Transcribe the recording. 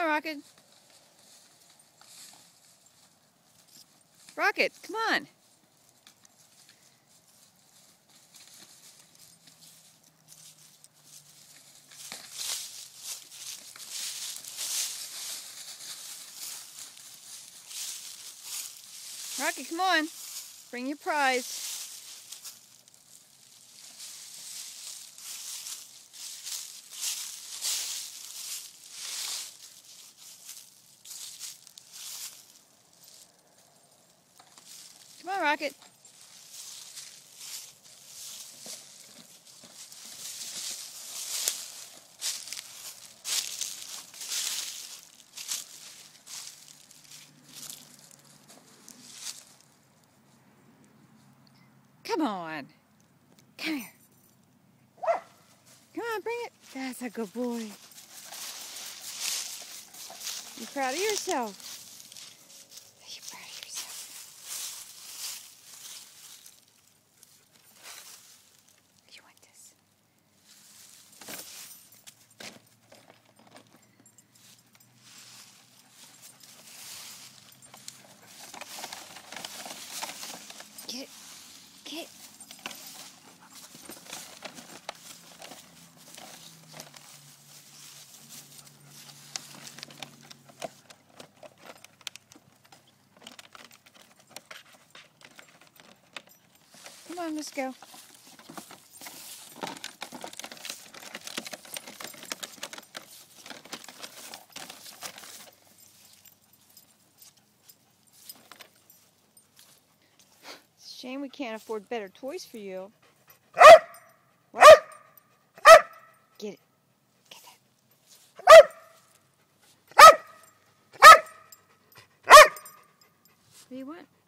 on, Rocket. Rocket, come on. Rocket, come on. Bring your prize. Come on, Rocket. Come on. Come here. Come on, bring it. That's a good boy. You proud of yourself? Are you proud of yourself? You want this? Get it. Get it. Come on, let's go. It's a shame we can't afford better toys for you. What? Get it. Get that. What do you want?